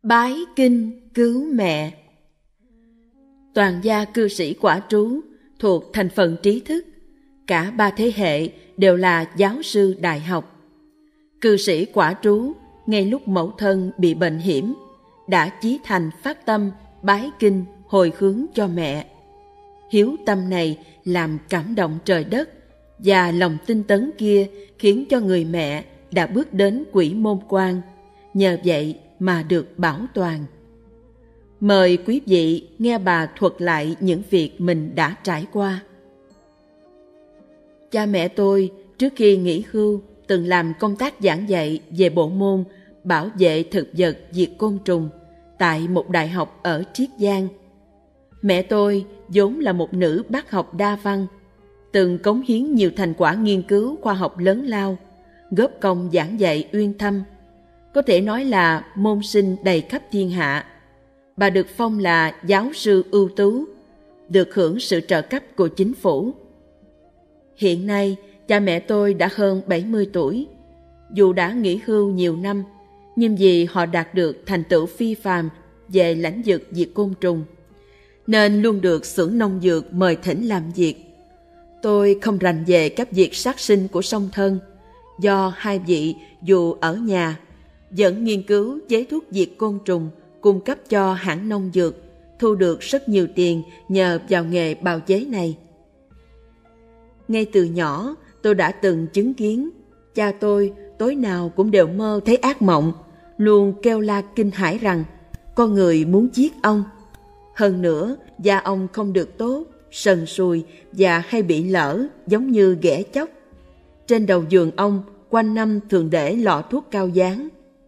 Bái kinh cứu mẹ. Toàn gia cư sĩ Quả Trú thuộc thành phần trí thức, cả ba thế hệ đều là giáo sư đại học. Cư sĩ Quả Trú ngay lúc mẫu thân bị bệnh hiểm đã chí thành phát tâm bái kinh hồi hướng cho mẹ. Hiếu tâm này làm cảm động trời đất, và lòng tinh tấn kia khiến cho người mẹ đã bước đến quỷ môn quan, nhờ vậy mà được bảo toàn. Mời quý vị nghe bà thuật lại những việc mình đã trải qua. Cha mẹ tôi trước khi nghỉ hưu từng làm công tác giảng dạy về bộ môn bảo vệ thực vật diệt côn trùng tại một đại học ở Triết Giang. Mẹ tôi vốn là một nữ bác học đa văn, từng cống hiến nhiều thành quả nghiên cứu khoa học lớn lao, góp công giảng dạy uyên thâm, có thể nói là môn sinh đầy khắp thiên hạ. Bà được phong là giáo sư ưu tú, được hưởng sự trợ cấp của chính phủ. Hiện nay, cha mẹ tôi đã hơn 70 tuổi. Dù đã nghỉ hưu nhiều năm, nhưng vì họ đạt được thành tựu phi phàm về lĩnh vực diệt côn trùng, nên luôn được xưởng nông dược mời thỉnh làm việc. Tôi không rành về các việc sát sinh của song thân, do hai vị dù ở nhà vẫn nghiên cứu chế thuốc diệt côn trùng cung cấp cho hãng nông dược, thu được rất nhiều tiền nhờ vào nghề bào chế này. Ngay từ nhỏ, tôi đã từng chứng kiến cha tôi tối nào cũng đều mơ thấy ác mộng, luôn kêu la kinh hãi rằng con người muốn giết ông. Hơn nữa, da ông không được tốt, sần sùi và hay bị lở giống như ghẻ chóc. Trên đầu giường ông quanh năm thường để lọ thuốc cao dán.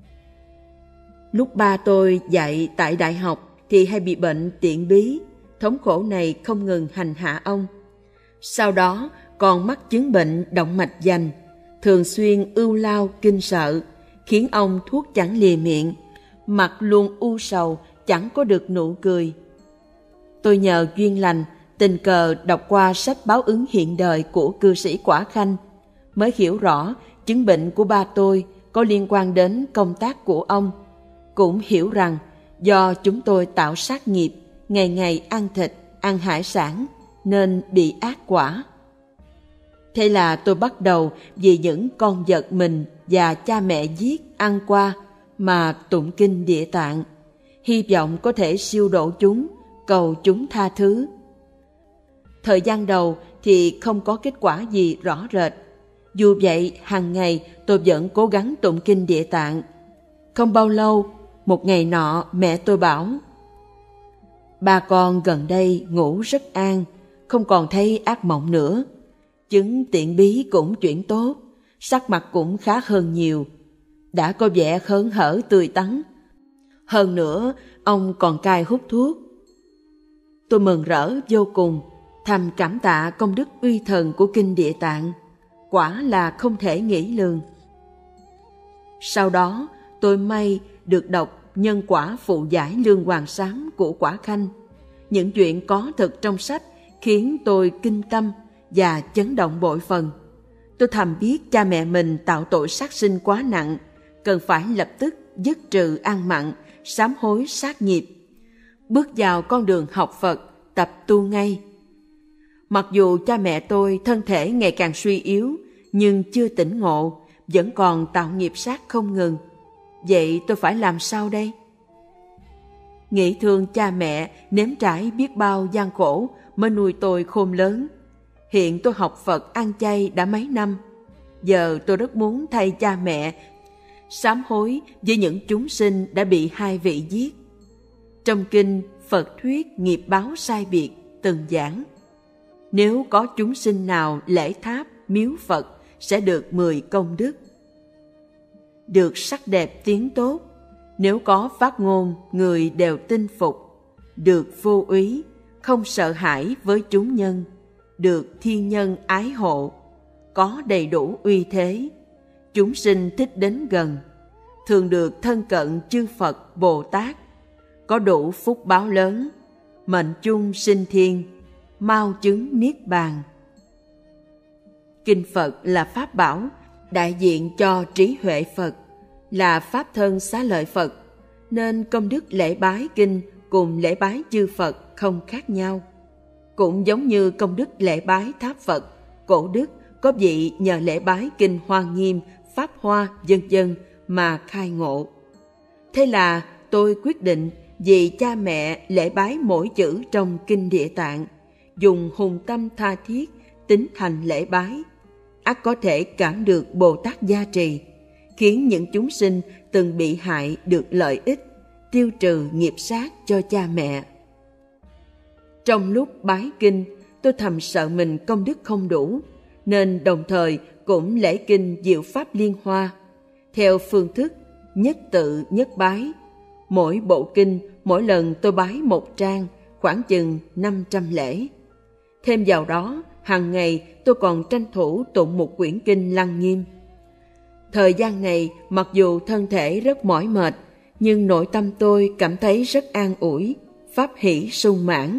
Lúc ba tôi dạy tại đại học thì hay bị bệnh tiện bí, thống khổ này không ngừng hành hạ ông. Sau đó còn mắc chứng bệnh động mạch vành, thường xuyên ưu lao kinh sợ, khiến ông thuốc chẳng lìa miệng, mặt luôn u sầu, chẳng có được nụ cười. Tôi nhờ duyên lành, tình cờ đọc qua sách báo ứng hiện đời của cư sĩ Quả Khanh, mới hiểu rõ chứng bệnh của ba tôi có liên quan đến công tác của ông. Cũng hiểu rằng do chúng tôi tạo sát nghiệp, ngày ngày ăn thịt, ăn hải sản, nên bị ác quả. Thế là tôi bắt đầu vì những con vật mình và cha mẹ giết ăn qua mà tụng kinh Địa Tạng, hy vọng có thể siêu độ chúng, cầu chúng tha thứ. Thời gian đầu thì không có kết quả gì rõ rệt. Dù vậy, hàng ngày tôi vẫn cố gắng tụng kinh Địa Tạng. Không bao lâu, một ngày nọ mẹ tôi bảo: ba con gần đây ngủ rất an, không còn thấy ác mộng nữa. Chứng tiện bí cũng chuyển tốt, sắc mặt cũng khá hơn nhiều, đã có vẻ hớn hở tươi tắn. Hơn nữa, ông còn cai hút thuốc. Tôi mừng rỡ vô cùng, thầm cảm tạ công đức uy thần của kinh Địa Tạng, quả là không thể nghĩ lường. Sau đó, tôi may được đọc Nhân quả phụ giải Lương Hoàng Sám của Quả Khanh. Những chuyện có thực trong sách khiến tôi kinh tâm và chấn động bội phần. Tôi thầm biết cha mẹ mình tạo tội sát sinh quá nặng, cần phải lập tức dứt trừ ăn mặn, sám hối sát nghiệp, bước vào con đường học Phật, tập tu ngay. Mặc dù cha mẹ tôi thân thể ngày càng suy yếu, nhưng chưa tỉnh ngộ, vẫn còn tạo nghiệp sát không ngừng. Vậy tôi phải làm sao đây? Nghĩ thương cha mẹ nếm trải biết bao gian khổ mới nuôi tôi khôn lớn. Hiện tôi học Phật ăn chay đã mấy năm. Giờ tôi rất muốn thay cha mẹ sám hối với những chúng sinh đã bị hai vị giết. Trong kinh Phật thuyết nghiệp báo sai biệt từng giảng, nếu có chúng sinh nào lễ tháp miếu Phật sẽ được 10 công đức. Được sắc đẹp tiếng tốt, nếu có phát ngôn người đều tin phục. Được vô úy, không sợ hãi với chúng nhân. Được thiên nhân ái hộ, có đầy đủ uy thế. Chúng sinh thích đến gần, thường được thân cận chư Phật Bồ Tát. Có đủ phúc báo lớn, mệnh chung sinh thiên, mau chứng niết bàn. Kinh Phật là pháp bảo, đại diện cho trí huệ Phật, là pháp thân xá lợi Phật, nên công đức lễ bái kinh cùng lễ bái chư Phật không khác nhau. Cũng giống như công đức lễ bái tháp Phật, cổ đức có vị nhờ lễ bái kinh Hoa Nghiêm, Pháp Hoa vân vân mà khai ngộ. Thế là tôi quyết định vì cha mẹ lễ bái mỗi chữ trong kinh Địa Tạng, dùng hùng tâm tha thiết tín thành lễ bái, ắt có thể cảm được Bồ Tát gia trì, khiến những chúng sinh từng bị hại được lợi ích, tiêu trừ nghiệp sát cho cha mẹ. Trong lúc bái kinh, tôi thầm sợ mình công đức không đủ, nên đồng thời cũng lễ kinh Diệu Pháp Liên Hoa, theo phương thức nhất tự nhất bái. Mỗi bộ kinh, mỗi lần tôi bái một trang, khoảng chừng 500 lễ. Thêm vào đó, hàng ngày tôi còn tranh thủ tụng một quyển kinh Lăng Nghiêm. Thời gian này, mặc dù thân thể rất mỏi mệt, nhưng nội tâm tôi cảm thấy rất an ủi, pháp hỷ sung mãn.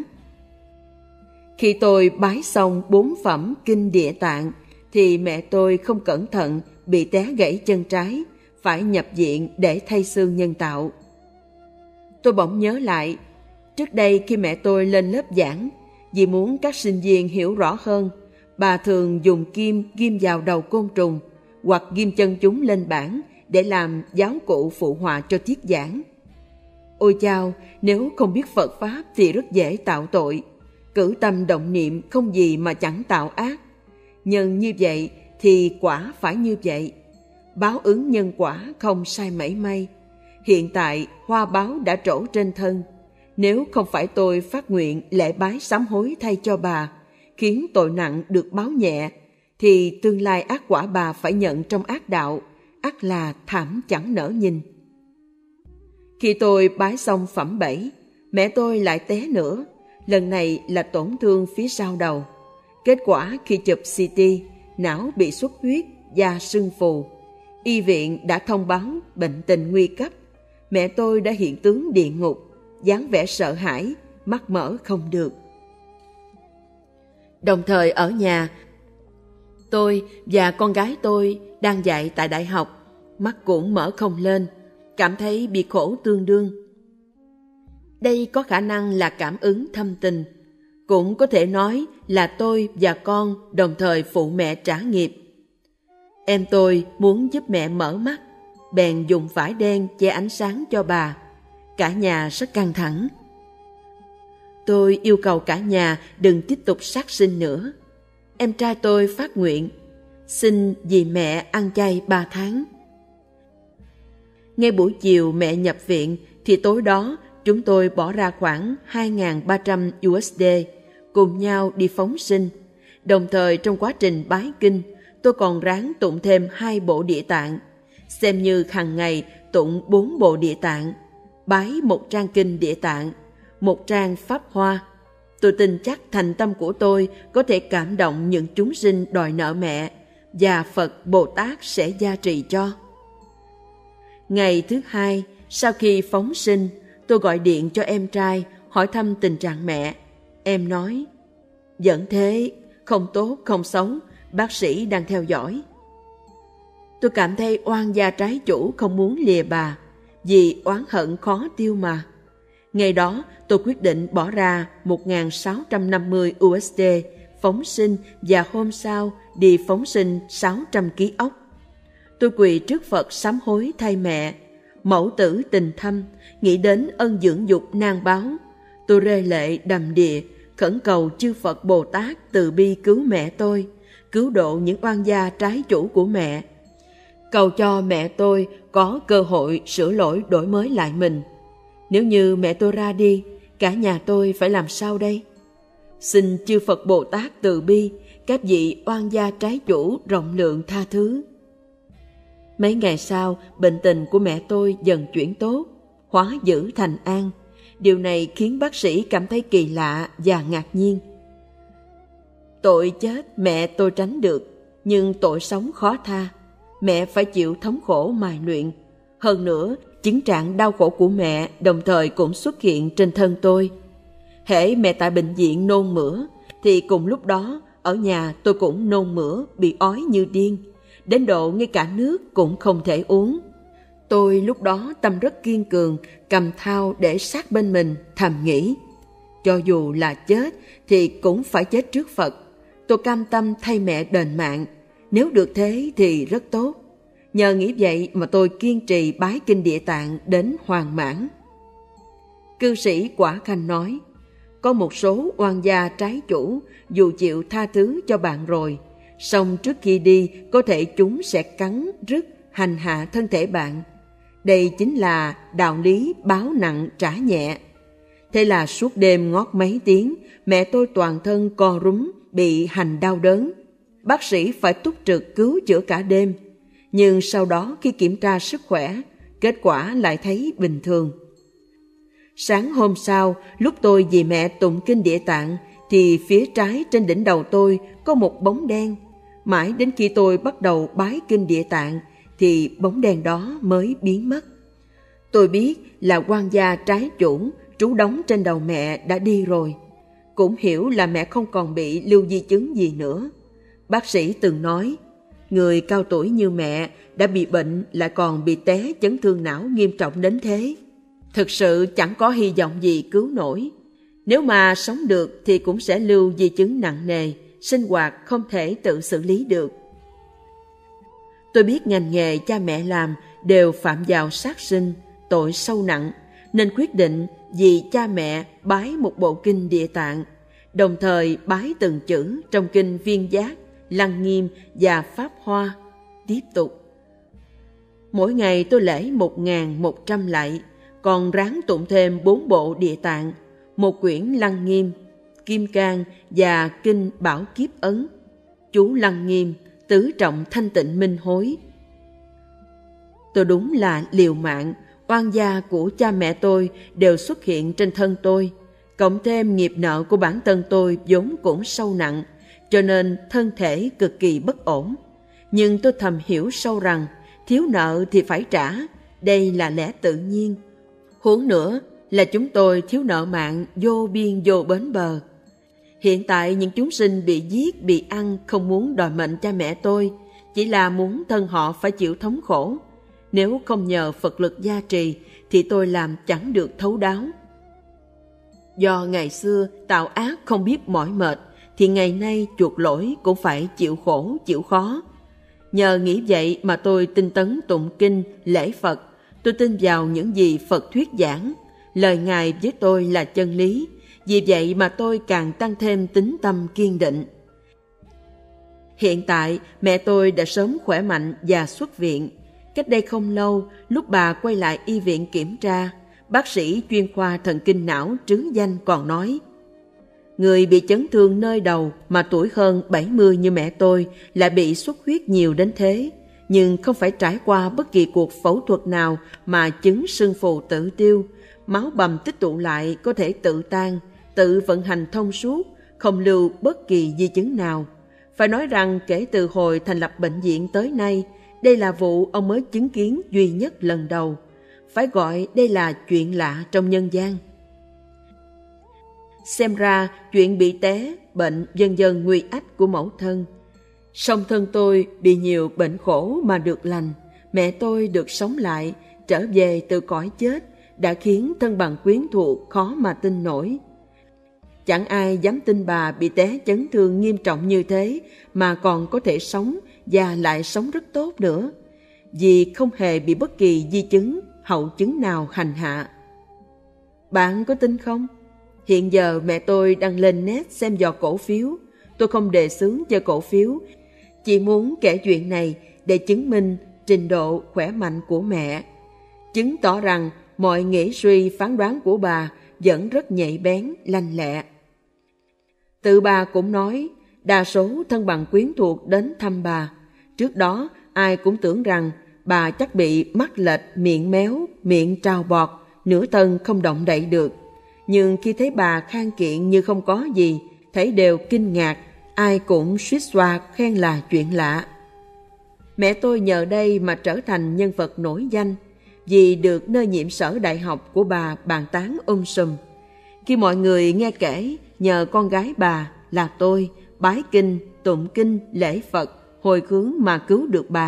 Khi tôi bái xong 4 phẩm kinh Địa Tạng, thì mẹ tôi không cẩn thận bị té gãy chân trái, phải nhập viện để thay xương nhân tạo. Tôi bỗng nhớ lại, trước đây khi mẹ tôi lên lớp giảng, vì muốn các sinh viên hiểu rõ hơn, bà thường dùng kim ghim vào đầu côn trùng hoặc ghim chân chúng lên bảng để làm giáo cụ phụ họa cho tiết giảng. Ôi chao, nếu không biết Phật Pháp thì rất dễ tạo tội. Cử tâm động niệm không gì mà chẳng tạo ác. Nhân như vậy thì quả phải như vậy. Báo ứng nhân quả không sai mảy may. Hiện tại hoa báo đã trổ trên thân. Nếu không phải tôi phát nguyện lễ bái sám hối thay cho bà, khiến tội nặng được báo nhẹ, thì tương lai ác quả bà phải nhận trong ác đạo, ắt là thảm chẳng nỡ nhìn. Khi tôi bái xong phẩm 7, mẹ tôi lại té nữa. Lần này là tổn thương phía sau đầu. Kết quả khi chụp CT, não bị xuất huyết, da sưng phù. Y viện đã thông báo bệnh tình nguy cấp. Mẹ tôi đã hiện tướng địa ngục, dáng vẻ sợ hãi, mắt mở không được. Đồng thời ở nhà, tôi và con gái tôi đang dạy tại đại học, mắt cũng mở không lên, cảm thấy bị khổ tương đương. Đây có khả năng là cảm ứng thâm tình, cũng có thể nói là tôi và con đồng thời phụ mẹ trả nghiệp. Em tôi muốn giúp mẹ mở mắt, bèn dùng vải đen che ánh sáng cho bà. Cả nhà rất căng thẳng. Tôi yêu cầu cả nhà đừng tiếp tục sát sinh nữa. Em trai tôi phát nguyện, xin vì mẹ ăn chay 3 tháng. Ngay buổi chiều mẹ nhập viện thì tối đó chúng tôi bỏ ra khoảng 2.300 USD cùng nhau đi phóng sinh. Đồng thời trong quá trình bái kinh, tôi còn ráng tụng thêm 2 bộ Địa Tạng, xem như hàng ngày tụng 4 bộ Địa Tạng, bái 1 trang kinh Địa Tạng, 1 trang Pháp Hoa. Tôi tin chắc thành tâm của tôi có thể cảm động những chúng sinh đòi nợ mẹ, và Phật Bồ Tát sẽ gia trì cho. Ngày thứ 2, sau khi phóng sinh, tôi gọi điện cho em trai hỏi thăm tình trạng mẹ. Em nói, vẫn thế, không tốt không xấu, bác sĩ đang theo dõi. Tôi cảm thấy oan gia trái chủ không muốn lìa bà, vì oán hận khó tiêu mà. Ngày đó tôi quyết định bỏ ra 1.650 USD phóng sinh, và hôm sau đi phóng sinh 600 kg ốc. Tôi quỳ trước Phật sám hối thay mẹ, mẫu tử tình thâm, nghĩ đến ân dưỡng dục nan báo. Tôi rơi lệ đầm đìa, khẩn cầu chư Phật Bồ Tát từ bi cứu mẹ tôi, cứu độ những oan gia trái chủ của mẹ. Cầu cho mẹ tôi có cơ hội sửa lỗi đổi mới lại mình. Nếu như mẹ tôi ra đi, cả nhà tôi phải làm sao đây? Xin chư Phật Bồ Tát từ bi, các vị oan gia trái chủ rộng lượng tha thứ. Mấy ngày sau, bệnh tình của mẹ tôi dần chuyển tốt, hóa dữ thành an. Điều này khiến bác sĩ cảm thấy kỳ lạ và ngạc nhiên. Tội chết mẹ tôi tránh được, nhưng tội sống khó tha. Mẹ phải chịu thống khổ mài luyện. Hơn nữa, chứng trạng đau khổ của mẹ đồng thời cũng xuất hiện trên thân tôi. Hễ mẹ tại bệnh viện nôn mửa, thì cùng lúc đó ở nhà tôi cũng nôn mửa, bị ói như điên, đến độ ngay cả nước cũng không thể uống. Tôi lúc đó tâm rất kiên cường, cầm thao để sát bên mình, thầm nghĩ, cho dù là chết thì cũng phải chết trước Phật. Tôi cam tâm thay mẹ đền mạng, nếu được thế thì rất tốt. Nhờ nghĩ vậy mà tôi kiên trì bái kinh Địa Tạng đến hoàn mãn. Cư sĩ Quả Khanh nói, có một số oan gia trái chủ dù chịu tha thứ cho bạn rồi, song trước khi đi có thể chúng sẽ cắn, rứt, hành hạ thân thể bạn. Đây chính là đạo lý báo nặng trả nhẹ. Thế là suốt đêm ngót mấy tiếng, mẹ tôi toàn thân co rúm, bị hành đau đớn. Bác sĩ phải túc trực cứu chữa cả đêm. Nhưng sau đó khi kiểm tra sức khỏe, kết quả lại thấy bình thường. Sáng hôm sau, lúc tôi vì mẹ tụng kinh Địa Tạng, thì phía trái trên đỉnh đầu tôi có một bóng đen. Mãi đến khi tôi bắt đầu bái kinh Địa Tạng, thì bóng đen đó mới biến mất. Tôi biết là oan gia trái chủ trú đóng trên đầu mẹ đã đi rồi. Cũng hiểu là mẹ không còn bị lưu di chứng gì nữa. Bác sĩ từng nói, người cao tuổi như mẹ đã bị bệnh lại còn bị té chấn thương não nghiêm trọng đến thế. Thực sự chẳng có hy vọng gì cứu nổi. Nếu mà sống được thì cũng sẽ lưu di chứng nặng nề, sinh hoạt không thể tự xử lý được. Tôi biết ngành nghề cha mẹ làm đều phạm vào sát sinh, tội sâu nặng, nên quyết định vì cha mẹ bái một bộ kinh Địa Tạng, đồng thời bái từng chữ trong kinh Viên Giác, Lăng Nghiêm và Pháp Hoa. Tiếp tục. Mỗi ngày tôi lễ 1.100 lạy, còn ráng tụng thêm 4 bộ Địa Tạng, một quyển Lăng Nghiêm, Kim Cang và kinh Bảo Kiếp Ấn, chú Lăng Nghiêm, tứ trọng thanh tịnh minh hối. Tôi đúng là liều mạng, oan gia của cha mẹ tôi đều xuất hiện trên thân tôi, cộng thêm nghiệp nợ của bản thân tôi vốn cũng sâu nặng, cho nên thân thể cực kỳ bất ổn. Nhưng tôi thầm hiểu sâu rằng thiếu nợ thì phải trả, đây là lẽ tự nhiên. Huống nữa là chúng tôi thiếu nợ mạng vô biên vô bến bờ. Hiện tại những chúng sinh bị giết, bị ăn không muốn đòi mệnh cha mẹ tôi, chỉ là muốn thân họ phải chịu thống khổ. Nếu không nhờ Phật lực gia trì thì tôi làm chẳng được thấu đáo. Do ngày xưa tạo ác không biết mỏi mệt, thì ngày nay chuộc lỗi cũng phải chịu khổ, chịu khó. Nhờ nghĩ vậy mà tôi tinh tấn tụng kinh, lễ Phật. Tôi tin vào những gì Phật thuyết giảng. Lời Ngài với tôi là chân lý. Vì vậy mà tôi càng tăng thêm tín tâm kiên định. Hiện tại mẹ tôi đã sớm khỏe mạnh và xuất viện. Cách đây không lâu, lúc bà quay lại y viện kiểm tra, bác sĩ chuyên khoa thần kinh não trứ danh còn nói, người bị chấn thương nơi đầu mà tuổi hơn 70 như mẹ tôi lại bị xuất huyết nhiều đến thế, nhưng không phải trải qua bất kỳ cuộc phẫu thuật nào mà chứng sưng phù tự tiêu, máu bầm tích tụ lại có thể tự tan, tự vận hành thông suốt, không lưu bất kỳ di chứng nào. Phải nói rằng kể từ hồi thành lập bệnh viện tới nay, đây là vụ ông mới chứng kiến duy nhất lần đầu. Phải gọi đây là chuyện lạ trong nhân gian. Xem ra chuyện bị té, bệnh dần dần nguy ách của mẫu thân. Song thân tôi bị nhiều bệnh khổ mà được lành, mẹ tôi được sống lại, trở về từ cõi chết, đã khiến thân bằng quyến thuộc khó mà tin nổi. Chẳng ai dám tin bà bị té chấn thương nghiêm trọng như thế mà còn có thể sống và lại sống rất tốt nữa, vì không hề bị bất kỳ di chứng, hậu chứng nào hành hạ. Bạn có tin không? Hiện giờ mẹ tôi đang lên net xem dò cổ phiếu. Tôi không đề xướng chơi cổ phiếu, chỉ muốn kể chuyện này để chứng minh trình độ khỏe mạnh của mẹ, chứng tỏ rằng mọi nghĩ suy phán đoán của bà vẫn rất nhạy bén, lanh lẹ. Tự bà cũng nói, đa số thân bằng quyến thuộc đến thăm bà. Trước đó ai cũng tưởng rằng bà chắc bị mắt lệch, miệng méo, miệng trào bọt, nửa thân không động đậy được. Nhưng khi thấy bà khang kiện như không có gì, thấy đều kinh ngạc, ai cũng suýt xoa khen là chuyện lạ. Mẹ tôi nhờ đây mà trở thành nhân vật nổi danh, vì được nơi nhiệm sở đại học của bà bàn tán sùm. Khi mọi người nghe kể nhờ con gái bà là tôi bái kinh, tụng kinh, lễ Phật, hồi hướng mà cứu được bà,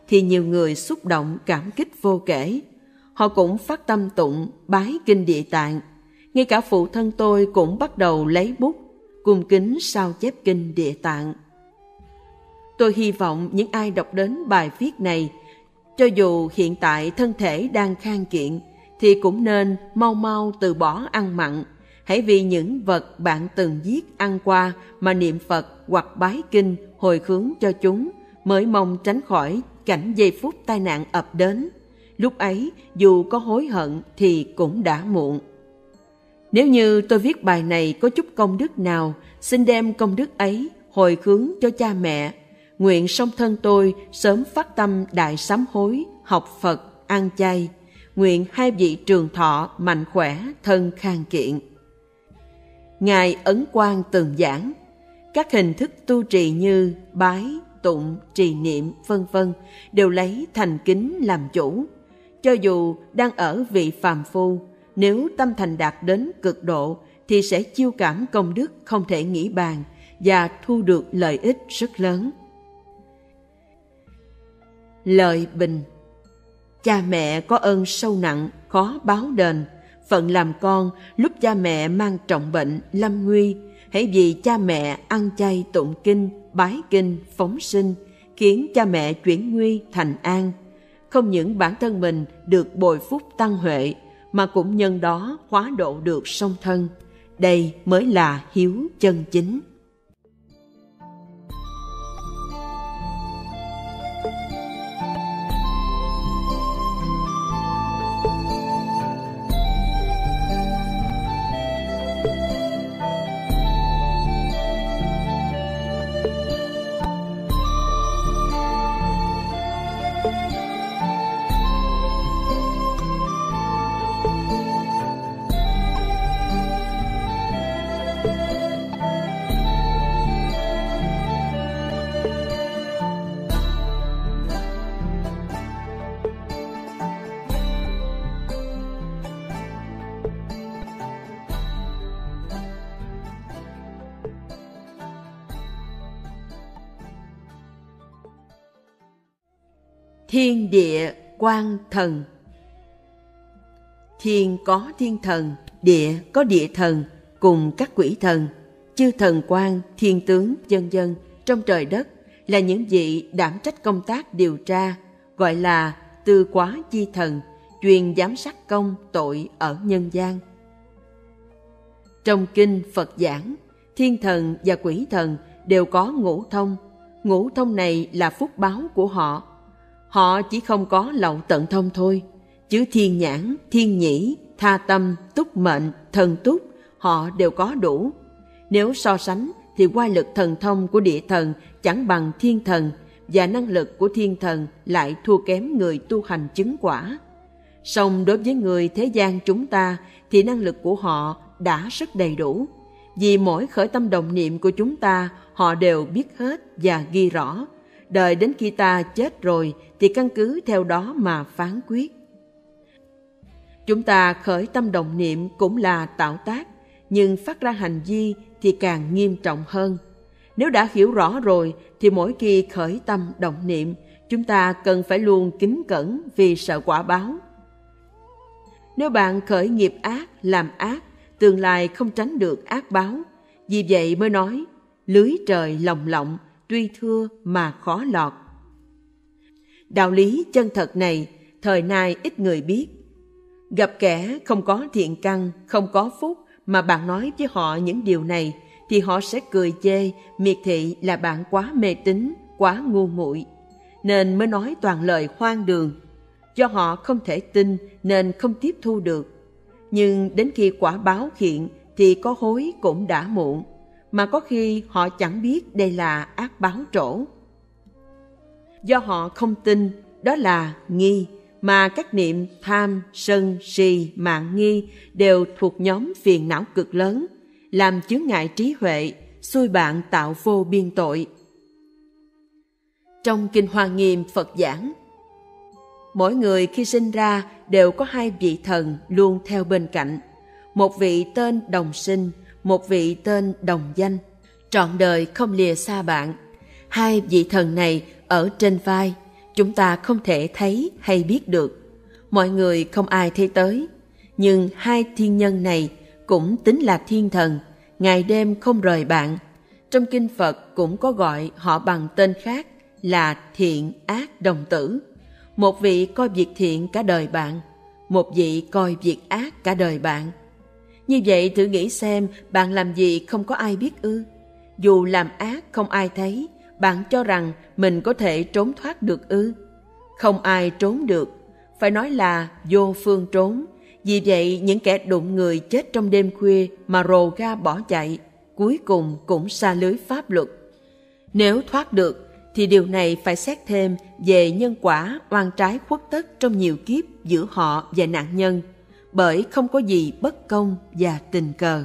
thì nhiều người xúc động cảm kích vô kể. Họ cũng phát tâm tụng bái kinh Địa Tạng. Ngay cả phụ thân tôi cũng bắt đầu lấy bút cung kính sao chép kinh Địa Tạng. Tôi hy vọng những ai đọc đến bài viết này, cho dù hiện tại thân thể đang khang kiện, thì cũng nên mau mau từ bỏ ăn mặn. Hãy vì những vật bạn từng giết ăn qua mà niệm Phật hoặc bái kinh hồi hướng cho chúng, mới mong tránh khỏi cảnh giây phút tai nạn ập đến. Lúc ấy dù có hối hận thì cũng đã muộn. Nếu như tôi viết bài này có chút công đức nào, xin đem công đức ấy hồi hướng cho cha mẹ. Nguyện song thân tôi sớm phát tâm đại sám hối, học Phật, ăn chay. Nguyện hai vị trường thọ, mạnh khỏe, thân khang kiện. Ngài Ấn Quang từng giảng, các hình thức tu trì như bái, tụng, trì niệm, vân vân đều lấy thành kính làm chủ. Cho dù đang ở vị phàm phu, nếu tâm thành đạt đến cực độ thì sẽ chiêu cảm công đức không thể nghĩ bàn và thu được lợi ích rất lớn. Lợi bình. Cha mẹ có ơn sâu nặng, khó báo đền. Phận làm con, lúc cha mẹ mang trọng bệnh, lâm nguy, hãy vì cha mẹ ăn chay tụng kinh, bái kinh, phóng sinh, khiến cha mẹ chuyển nguy thành an. Không những bản thân mình được bồi phúc tăng huệ, mà cũng nhân đó hóa độ được song thân. Đây mới là hiếu chân chính. Thiên địa quang thần. Thiên có thiên thần, địa có địa thần, cùng các quỷ thần, chư thần quan, thiên tướng, vân vân trong trời đất là những vị đảm trách công tác điều tra, gọi là tư quá chi thần, chuyên giám sát công tội ở nhân gian. Trong kinh Phật giảng, thiên thần và quỷ thần đều có ngũ thông. Ngũ thông này là phúc báo của họ. Họ chỉ không có lậu tận thông thôi, chứ thiên nhãn, thiên nhĩ, tha tâm, túc mệnh, thần túc, họ đều có đủ. Nếu so sánh thì oai lực thần thông của địa thần chẳng bằng thiên thần, và năng lực của thiên thần lại thua kém người tu hành chứng quả. Song đối với người thế gian chúng ta thì năng lực của họ đã rất đầy đủ. Vì mỗi khởi tâm động niệm của chúng ta họ đều biết hết và ghi rõ. Đợi đến khi ta chết rồi thì căn cứ theo đó mà phán quyết. Chúng ta khởi tâm động niệm cũng là tạo tác, nhưng phát ra hành vi thì càng nghiêm trọng hơn. Nếu đã hiểu rõ rồi thì mỗi khi khởi tâm động niệm, chúng ta cần phải luôn kính cẩn vì sợ quả báo. Nếu bạn khởi nghiệp ác, làm ác, tương lai không tránh được ác báo. Vì vậy mới nói, lưới trời lồng lộng, tuy thưa mà khó lọt. Đạo lý chân thật này, thời nay ít người biết. Gặp kẻ không có thiện căn, không có phúc mà bạn nói với họ những điều này, thì họ sẽ cười chê, miệt thị là bạn quá mê tín, quá ngu muội, nên mới nói toàn lời hoang đường. Do họ không thể tin nên không tiếp thu được. Nhưng đến khi quả báo hiện thì có hối cũng đã muộn, mà có khi họ chẳng biết đây là ác báo trổ. Do họ không tin, đó là nghi, mà các niệm tham, sân, si, mạn nghi đều thuộc nhóm phiền não cực lớn, làm chướng ngại trí huệ, xui bạn tạo vô biên tội. Trong Kinh Hoa Nghiêm Phật giảng, mỗi người khi sinh ra đều có hai vị thần luôn theo bên cạnh, một vị tên đồng sinh, một vị tên đồng danh, trọn đời không lìa xa bạn. Hai vị thần này ở trên vai, chúng ta không thể thấy hay biết được. Mọi người không ai thấy tới, nhưng hai thiên nhân này cũng tính là thiên thần, ngày đêm không rời bạn. Trong kinh Phật cũng có gọi họ bằng tên khác là thiện ác đồng tử. Một vị coi việc thiện cả đời bạn, một vị coi việc ác cả đời bạn. Như vậy thử nghĩ xem, bạn làm gì không có ai biết ư? Dù làm ác không ai thấy, bạn cho rằng mình có thể trốn thoát được ư? Không ai trốn được, phải nói là vô phương trốn. Vì vậy những kẻ đụng người chết trong đêm khuya mà rồ ga bỏ chạy, cuối cùng cũng sa lưới pháp luật. Nếu thoát được thì điều này phải xét thêm về nhân quả oan trái khuất tất trong nhiều kiếp giữa họ và nạn nhân, bởi không có gì bất công và tình cờ.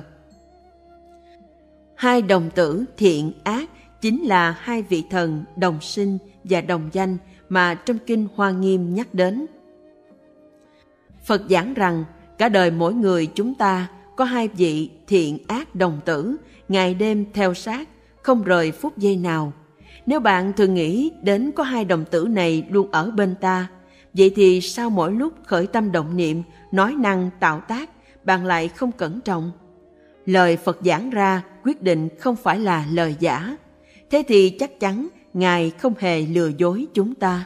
Hai đồng tử thiện ác chính là hai vị thần đồng sinh và đồng danh mà trong kinh Hoa Nghiêm nhắc đến. Phật giảng rằng cả đời mỗi người chúng ta có hai vị thiện ác đồng tử, ngày đêm theo sát, không rời phút giây nào. Nếu bạn thường nghĩ đến có hai đồng tử này luôn ở bên ta, vậy thì sao mỗi lúc khởi tâm động niệm, nói năng tạo tác, bạn lại không cẩn trọng? Lời Phật giảng ra quyết định không phải là lời giả. Thế thì chắc chắn Ngài không hề lừa dối chúng ta.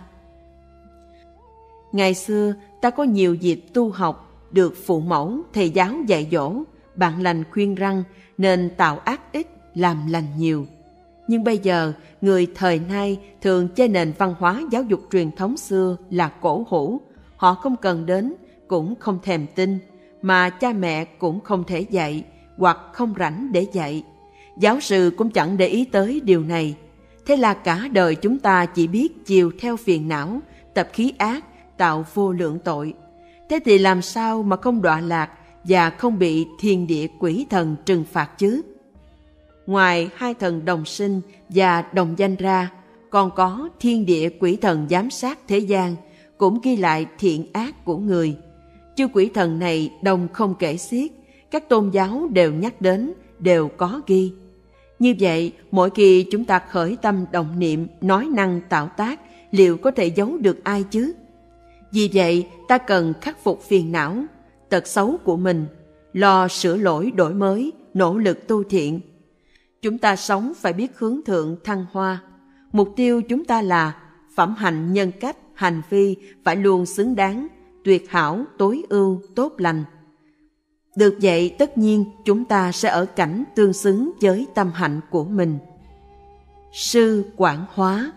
Ngày xưa ta có nhiều dịp tu học, được phụ mẫu, thầy giáo dạy dỗ, bạn lành khuyên răn nên tạo ác ít, làm lành nhiều. Nhưng bây giờ, người thời nay thường chê nền văn hóa giáo dục truyền thống xưa là cổ hủ. Họ không cần đến, cũng không thèm tin, mà cha mẹ cũng không thể dạy, hoặc không rảnh để dạy. Giáo sư cũng chẳng để ý tới điều này. Thế là cả đời chúng ta chỉ biết chiều theo phiền não, tập khí ác, tạo vô lượng tội. Thế thì làm sao mà không đọa lạc và không bị thiên địa quỷ thần trừng phạt chứ? Ngoài hai thần đồng sinh và đồng danh ra, còn có thiên địa quỷ thần giám sát thế gian, cũng ghi lại thiện ác của người. Chư quỷ thần này đồng không kể xiết, các tôn giáo đều nhắc đến, đều có ghi. Như vậy, mỗi khi chúng ta khởi tâm động niệm, nói năng tạo tác, liệu có thể giấu được ai chứ? Vì vậy, ta cần khắc phục phiền não, tật xấu của mình, lo sửa lỗi đổi mới, nỗ lực tu thiện. Chúng ta sống phải biết hướng thượng thăng hoa. Mục tiêu chúng ta là phẩm hạnh nhân cách, hành vi phải luôn xứng đáng, tuyệt hảo, tối ưu, tốt lành. Được vậy, tất nhiên chúng ta sẽ ở cảnh tương xứng với tâm hạnh của mình. Sư Quảng Hóa.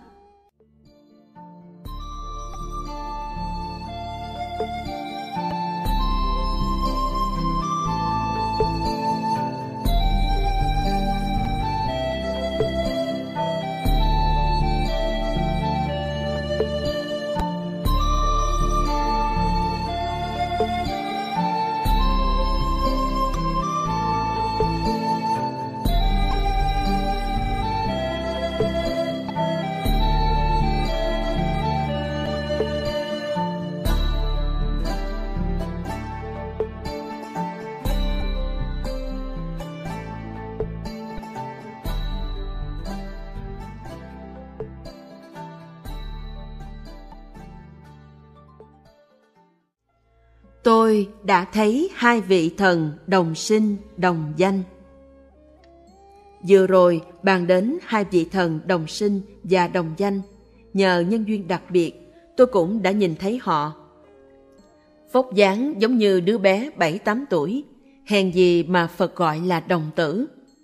Tôi đã thấy hai vị thần đồng sinh, đồng danh. Vừa rồi bàn đến hai vị thần đồng sinh và đồng danh. Nhờ nhân duyên đặc biệt, tôi cũng đã nhìn thấy họ. Vóc dáng giống như đứa bé 7-8 tuổi, hèn gì mà Phật gọi là đồng tử.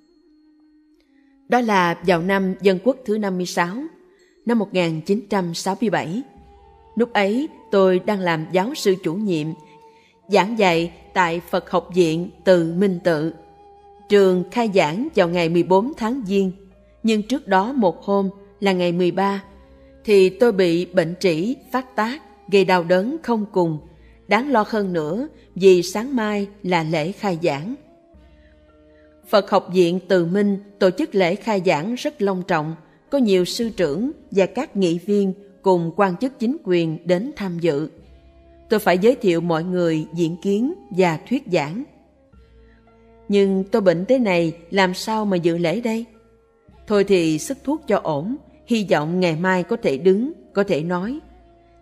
Đó là vào năm Dân Quốc thứ 56, năm 1967. Lúc ấy tôi đang làm giáo sư chủ nhiệm, giảng dạy tại Phật học viện Từ Minh Tự. Trường khai giảng vào ngày 14 tháng Giêng, nhưng trước đó một hôm là ngày 13, thì tôi bị bệnh trĩ phát tác, gây đau đớn không cùng. Đáng lo hơn nữa vì sáng mai là lễ khai giảng. Phật học viện Từ Minh tổ chức lễ khai giảng rất long trọng, có nhiều sư trưởng và các nghị viên cùng quan chức chính quyền đến tham dự. Tôi phải giới thiệu mọi người diễn kiến và thuyết giảng. Nhưng tôi bệnh thế này làm sao mà dự lễ đây? Thôi thì sức thuốc cho ổn, hy vọng ngày mai có thể đứng, có thể nói.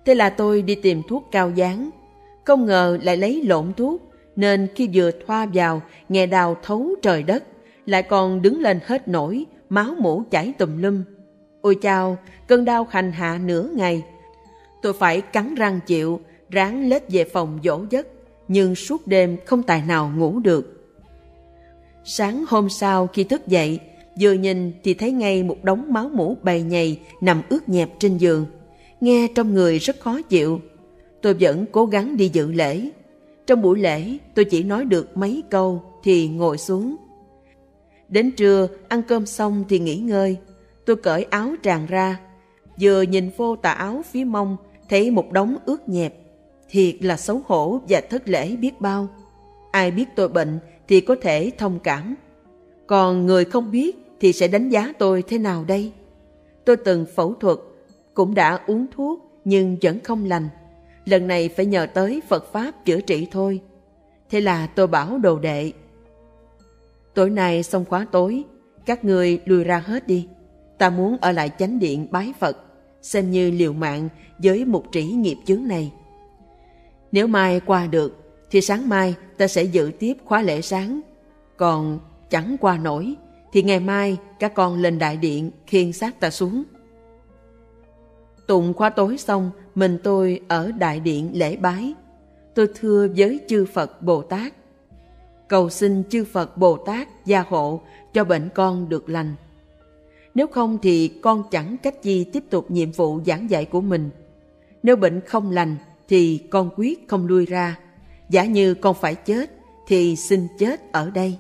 Thế là tôi đi tìm thuốc cao dán. Không ngờ lại lấy lộn thuốc, nên khi vừa thoa vào, nghe đau thấu trời đất, lại còn đứng lên hết nổi, máu mủ chảy tùm lum. Ôi chao, cơn đau hành hạ nửa ngày. Tôi phải cắn răng chịu, ráng lết về phòng dỗ giấc, nhưng suốt đêm không tài nào ngủ được. Sáng hôm sau khi thức dậy, vừa nhìn thì thấy ngay một đống máu mủ bầy nhầy nằm ướt nhẹp trên giường. Nghe trong người rất khó chịu. Tôi vẫn cố gắng đi dự lễ. Trong buổi lễ, tôi chỉ nói được mấy câu thì ngồi xuống. Đến trưa, ăn cơm xong thì nghỉ ngơi. Tôi cởi áo tràn ra. Vừa nhìn vô tà áo phía mông, thấy một đống ướt nhẹp. Thiệt là xấu hổ và thất lễ biết bao. Ai biết tôi bệnh thì có thể thông cảm. Còn người không biết thì sẽ đánh giá tôi thế nào đây? Tôi từng phẫu thuật, cũng đã uống thuốc nhưng vẫn không lành. Lần này phải nhờ tới Phật Pháp chữa trị thôi. Thế là tôi bảo đồ đệ: tối nay xong khóa tối, các ngươi lui ra hết đi. Ta muốn ở lại chánh điện bái Phật, xem như liều mạng với một trĩ nghiệp chướng này. Nếu mai qua được thì sáng mai ta sẽ dự tiếp khóa lễ sáng. Còn chẳng qua nổi thì ngày mai các con lên đại điện khiêng xác ta xuống. Tụng khóa tối xong, mình tôi ở đại điện lễ bái. Tôi thưa với chư Phật Bồ Tát, cầu xin chư Phật Bồ Tát gia hộ cho bệnh con được lành. Nếu không thì con chẳng cách gì tiếp tục nhiệm vụ giảng dạy của mình. Nếu bệnh không lành thì con quyết không lui ra. Giả như con phải chết thì xin chết ở đây.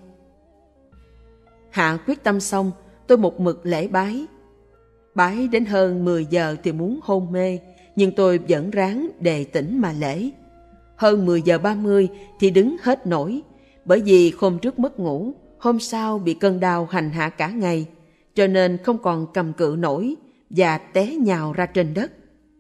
Hạ quyết tâm xong, tôi một mực lễ bái. Bái đến hơn 10 giờ thì muốn hôn mê, nhưng tôi vẫn ráng đề tỉnh mà lễ. Hơn 10 giờ 30 thì đứng hết nổi, bởi vì hôm trước mất ngủ, hôm sau bị cơn đau hành hạ cả ngày, cho nên không còn cầm cự nổi và té nhào ra trên đất.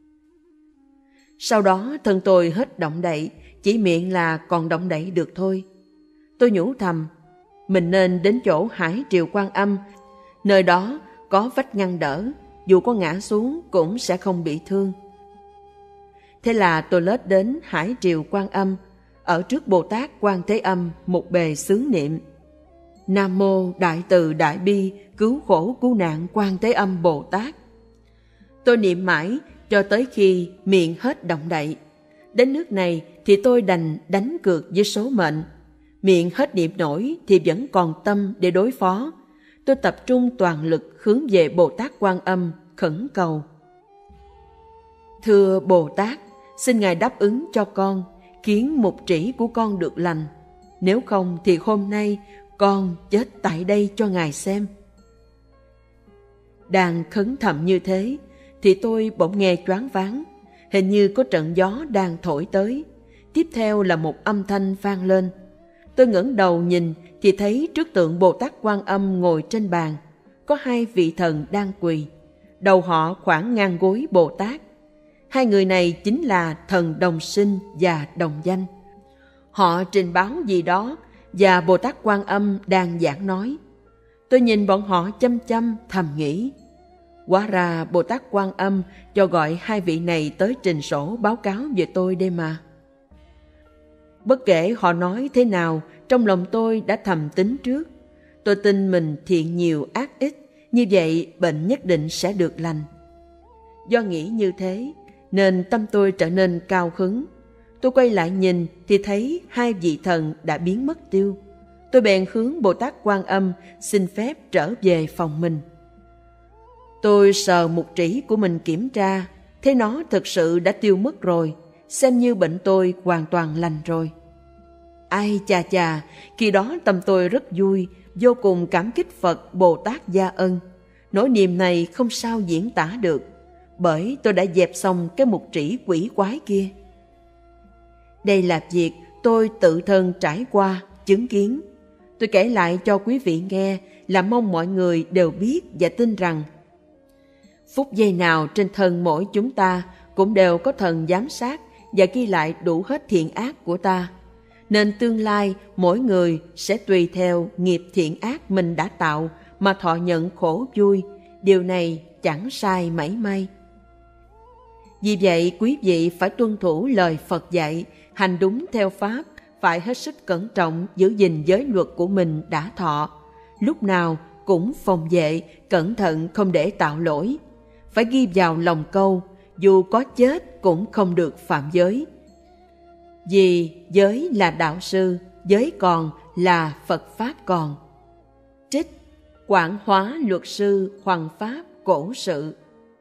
Sau đó thân tôi hết động đậy, chỉ miệng là còn động đậy được thôi. Tôi nhủ thầm, mình nên đến chỗ Hải Triều Quan Âm, nơi đó có vách ngăn đỡ, dù có ngã xuống cũng sẽ không bị thương. Thế là tôi lết đến Hải Triều Quan Âm, ở trước Bồ Tát Quan Thế Âm một bề xướng niệm: Nam mô Đại Từ Đại Bi Cứu Khổ Cứu Nạn Quan Thế Âm Bồ Tát. Tôi niệm mãi cho tới khi miệng hết động đậy. Đến nước này thì tôi đành đánh cược với số mệnh. Miệng hết niệm nổi thì vẫn còn tâm để đối phó. Tôi tập trung toàn lực hướng về Bồ Tát Quan Âm khẩn cầu: Thưa Bồ Tát, xin Ngài đáp ứng cho con, khiến một trĩ của con được lành. Nếu không thì hôm nay con chết tại đây cho Ngài xem. Đang khấn thầm như thế thì tôi bỗng nghe choáng váng, hình như có trận gió đang thổi tới. Tiếp theo là một âm thanh vang lên. Tôi ngẩng đầu nhìn thì thấy trước tượng Bồ Tát Quan Âm ngồi trên bàn, có hai vị thần đang quỳ, đầu họ khoảng ngang gối Bồ Tát. Hai người này chính là thần Đồng Sinh và Đồng Danh. Họ trình báo gì đó và Bồ Tát Quan Âm đang giảng nói. Tôi nhìn bọn họ chăm chăm thầm nghĩ, hóa ra Bồ Tát Quan Âm cho gọi hai vị này tới trình sổ báo cáo về tôi đây mà. Bất kể họ nói thế nào, trong lòng tôi đã thầm tính trước. Tôi tin mình thiện nhiều ác ít, như vậy bệnh nhất định sẽ được lành. Do nghĩ như thế nên tâm tôi trở nên cao hứng. Tôi quay lại nhìn thì thấy hai vị thần đã biến mất tiêu. Tôi bèn hướng Bồ Tát Quan Âm xin phép trở về phòng mình. Tôi sờ mục trĩ của mình kiểm tra, thấy nó thực sự đã tiêu mất rồi, xem như bệnh tôi hoàn toàn lành rồi. Ai chà chà, khi đó tâm tôi rất vui, vô cùng cảm kích Phật Bồ Tát gia ân. Nỗi niềm này không sao diễn tả được, bởi tôi đã dẹp xong cái mục trĩ quỷ quái kia. Đây là việc tôi tự thân trải qua, chứng kiến. Tôi kể lại cho quý vị nghe là mong mọi người đều biết và tin rằng phút giây nào trên thân mỗi chúng ta cũng đều có thần giám sát và ghi lại đủ hết thiện ác của ta. Nên tương lai mỗi người sẽ tùy theo nghiệp thiện ác mình đã tạo mà thọ nhận khổ vui. Điều này chẳng sai mảy may. Vì vậy, quý vị phải tuân thủ lời Phật dạy, hành đúng theo Pháp, phải hết sức cẩn trọng giữ gìn giới luật của mình đã thọ. Lúc nào cũng phòng vệ, cẩn thận không để tạo lỗi. Phải ghi vào lòng câu, dù có chết cũng không được phạm giới. Vì giới là đạo sư, giới còn là Phật Pháp còn. Trích Quảng Hóa Luật Sư Hoằng Pháp Cổ Sự.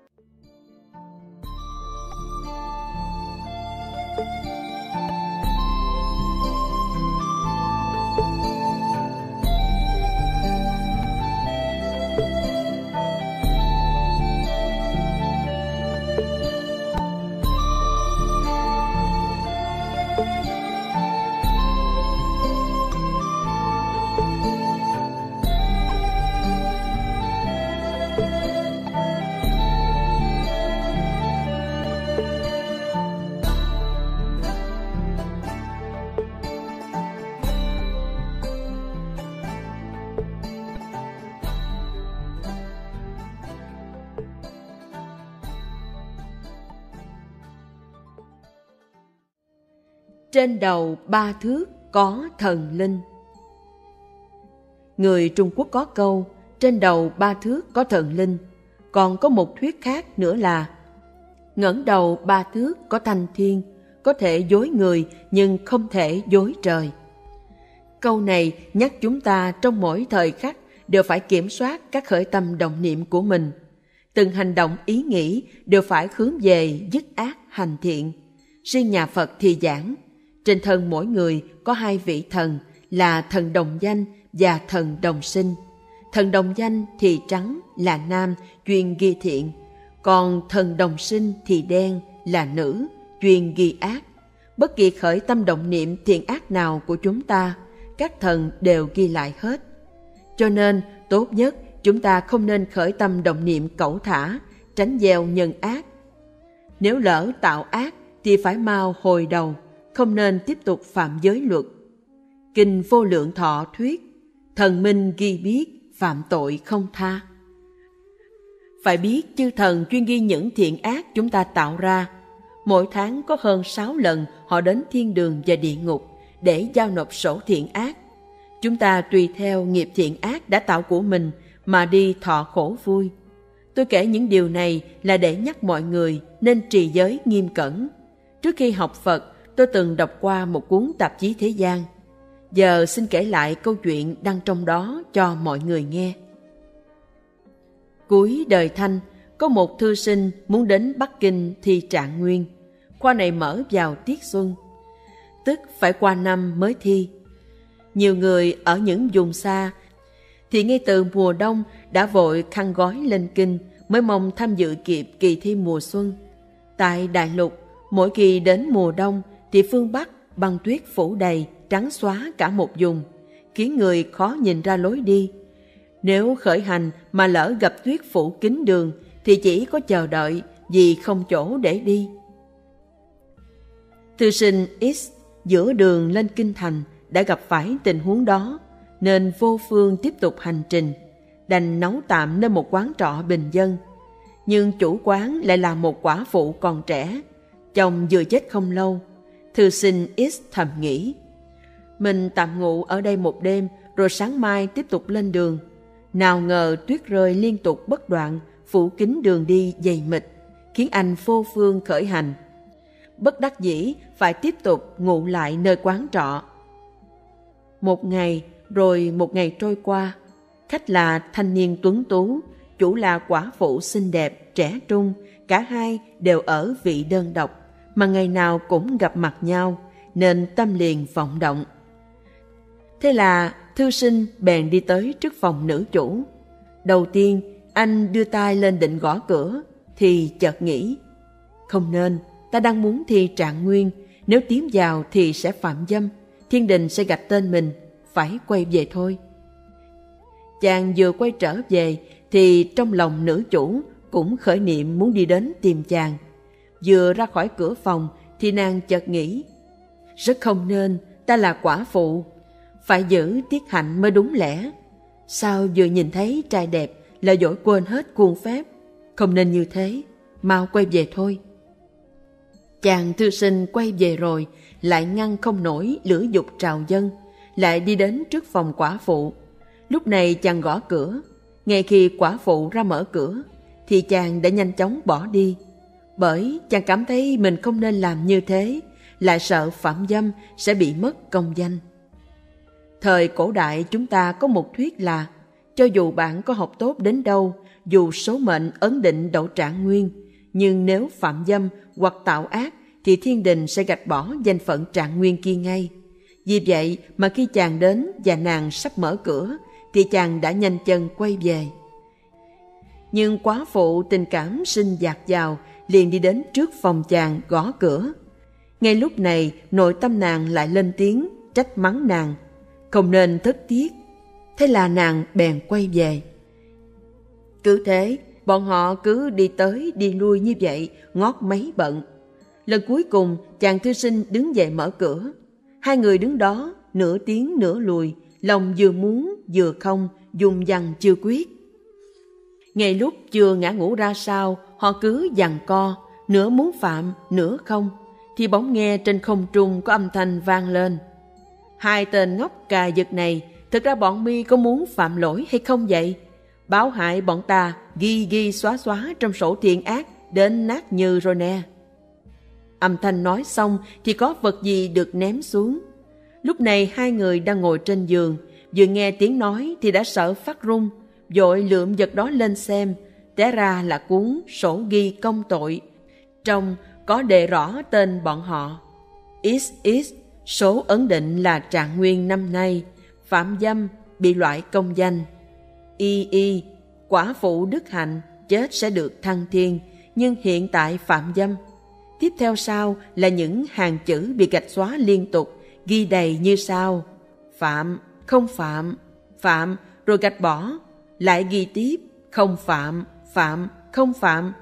Trên đầu 3 thước có thần linh. Người Trung Quốc có câu trên đầu 3 thước có thần linh. Còn có một thuyết khác nữa là ngẩng đầu 3 thước có thanh thiên, có thể dối người nhưng không thể dối trời. Câu này nhắc chúng ta trong mỗi thời khắc đều phải kiểm soát các khởi tâm động niệm của mình. Từng hành động ý nghĩ đều phải hướng về dứt ác hành thiện. Riêng nhà Phật thì giảng trên thân mỗi người có 2 vị thần là thần đồng danh và thần đồng sinh. Thần đồng danh thì trắng là nam, chuyên ghi thiện, còn thần đồng sinh thì đen là nữ, chuyên ghi ác. Bất kỳ khởi tâm động niệm thiện ác nào của chúng ta, các thần đều ghi lại hết. Cho nên tốt nhất chúng ta không nên khởi tâm động niệm cẩu thả, tránh gieo nhân ác. Nếu lỡ tạo ác thì phải mau hồi đầu, không nên tiếp tục phạm giới luật. Kinh Vô Lượng Thọ thuyết, thần minh ghi biết, phạm tội không tha. Phải biết chư thần chuyên ghi những thiện ác chúng ta tạo ra. Mỗi tháng có hơn 6 lần họ đến thiên đường và địa ngục để giao nộp sổ thiện ác. Chúng ta tùy theo nghiệp thiện ác đã tạo của mình mà đi thọ khổ vui. Tôi kể những điều này là để nhắc mọi người nên trì giới nghiêm cẩn. Trước khi học Phật, tôi từng đọc qua một cuốn tạp chí thế gian. Giờ xin kể lại câu chuyện đăng trong đó cho mọi người nghe. Cuối đời Thanh, có một thư sinh muốn đến Bắc Kinh thi Trạng Nguyên. Khoa này mở vào tiết xuân, tức phải qua năm mới thi. Nhiều người ở những vùng xa thì ngay từ mùa đông đã vội khăn gói lên kinh mới mong tham dự kịp kỳ thi mùa xuân. Tại Đại Lục, mỗi kỳ đến mùa đông thì phương Bắc băng tuyết phủ đầy, trắng xóa cả một vùng, khiến người khó nhìn ra lối đi. Nếu khởi hành mà lỡ gặp tuyết phủ kín đường thì chỉ có chờ đợi vì không chỗ để đi. Thư sinh X giữa đường lên kinh thành đã gặp phải tình huống đó, nên vô phương tiếp tục hành trình, đành nấu tạm nơi một quán trọ bình dân. Nhưng chủ quán lại là một quả phụ còn trẻ, chồng vừa chết không lâu. Thư sinh X thầm nghĩ, mình tạm ngụ ở đây một đêm rồi sáng mai tiếp tục lên đường. Nào ngờ tuyết rơi liên tục bất đoạn, phủ kín đường đi dày mịt, khiến anh vô phương khởi hành. Bất đắc dĩ phải tiếp tục ngụ lại nơi quán trọ. Một ngày rồi một ngày trôi qua, khách là thanh niên tuấn tú, chủ là quả phụ xinh đẹp, trẻ trung, cả hai đều ở vị đơn độc, mà ngày nào cũng gặp mặt nhau, nên tâm liền vọng động. Thế là thư sinh bèn đi tới trước phòng nữ chủ. Đầu tiên anh đưa tay lên định gõ cửa, thì chợt nghĩ, không nên, ta đang muốn thi Trạng Nguyên, nếu tiến vào thì sẽ phạm dâm, thiên đình sẽ gạch tên mình, phải quay về thôi. Chàng vừa quay trở về thì trong lòng nữ chủ cũng khởi niệm muốn đi đến tìm chàng. Vừa ra khỏi cửa phòng thì nàng chợt nghĩ, rất không nên, ta là quả phụ, phải giữ tiết hạnh mới đúng lẽ. Sao vừa nhìn thấy trai đẹp là dỗi quên hết khuôn phép, không nên như thế, mau quay về thôi. Chàng thư sinh quay về rồi, lại ngăn không nổi lửa dục trào dâng, lại đi đến trước phòng quả phụ. Lúc này chàng gõ cửa, ngay khi quả phụ ra mở cửa, thì chàng đã nhanh chóng bỏ đi. Bởi chàng cảm thấy mình không nên làm như thế, lại sợ phạm dâm sẽ bị mất công danh. Thời cổ đại chúng ta có một thuyết là, cho dù bạn có học tốt đến đâu, dù số mệnh ấn định đậu trạng nguyên, nhưng nếu phạm dâm hoặc tạo ác thì thiên đình sẽ gạch bỏ danh phận trạng nguyên kia ngay. Vì vậy mà khi chàng đến và nàng sắp mở cửa, thì chàng đã nhanh chân quay về. Nhưng quả phụ tình cảm sinh dạt dào, liền đi đến trước phòng chàng gõ cửa. Ngay lúc này nội tâm nàng lại lên tiếng trách mắng nàng, không nên thất tiếc. Thế là nàng bèn quay về. Cứ thế, bọn họ cứ đi tới đi lui như vậy, ngót mấy bận. Lần cuối cùng, chàng thư sinh đứng dậy mở cửa. Hai người đứng đó, nửa tiến nửa lùi, lòng vừa muốn vừa không, dùng dằng chưa quyết. Ngay lúc chưa ngã ngủ ra sao, họ cứ giằng co, nửa muốn phạm, nửa không, thì bỗng nghe trên không trung có âm thanh vang lên. Hai tên ngốc cà giật này, thực ra bọn mi có muốn phạm lỗi hay không vậy? Báo hại bọn ta ghi xóa trong sổ thiện ác đến nát như rồi nè. Âm thanh nói xong thì có vật gì được ném xuống. Lúc này hai người đang ngồi trên giường, vừa nghe tiếng nói thì đã sợ phát run, vội lượm vật đó lên xem. Té ra là cuốn sổ ghi công tội, trong có đề rõ tên bọn họ. XX, số ấn định là trạng nguyên năm nay, phạm dâm bị loại công danh. Y, quả phụ đức hạnh, chết sẽ được thăng thiên, nhưng hiện tại phạm dâm. Tiếp theo sau là những hàng chữ bị gạch xóa liên tục, ghi đầy như sau: phạm, không phạm, phạm, rồi gạch bỏ, lại ghi tiếp, không phạm, phạm, không phạm.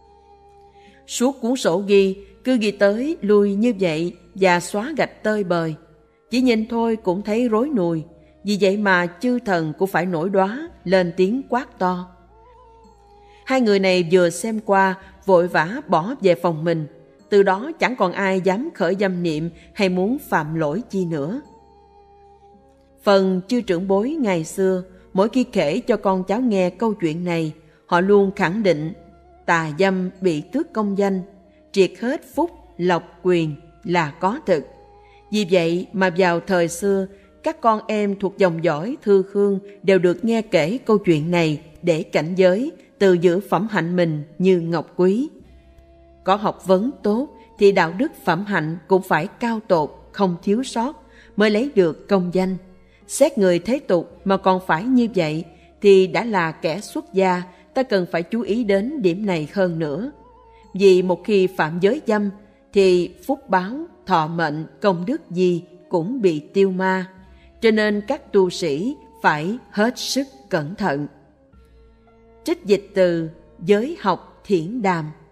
Suốt cuốn sổ ghi, cứ ghi tới lui như vậy và xóa gạch tơi bời. Chỉ nhìn thôi cũng thấy rối nùi, vì vậy mà chư thần cũng phải nổi đoá, lên tiếng quát to. Hai người này vừa xem qua, vội vã bỏ về phòng mình. Từ đó chẳng còn ai dám khởi dâm niệm hay muốn phạm lỗi chi nữa. Phần chư trưởng bối ngày xưa, mỗi khi kể cho con cháu nghe câu chuyện này, họ luôn khẳng định tà dâm bị tước công danh, triệt hết phúc, lộc, quyền là có thực. Vì vậy mà vào thời xưa, các con em thuộc dòng dõi Thư Khương đều được nghe kể câu chuyện này để cảnh giới, tự giữ phẩm hạnh mình như ngọc quý. Có học vấn tốt thì đạo đức phẩm hạnh cũng phải cao tột, không thiếu sót, mới lấy được công danh. Xét người thế tục mà còn phải như vậy thì đã là kẻ xuất gia, ta cần phải chú ý đến điểm này hơn nữa. Vì một khi phạm giới dâm thì phúc báo, thọ mệnh, công đức gì cũng bị tiêu ma. Cho nên các tu sĩ phải hết sức cẩn thận. Trích dịch từ Giới học Thiển Đàm.